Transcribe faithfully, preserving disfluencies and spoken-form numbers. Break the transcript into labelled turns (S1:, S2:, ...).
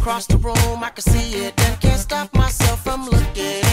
S1: across the room, I can see it and can't stop myself from looking.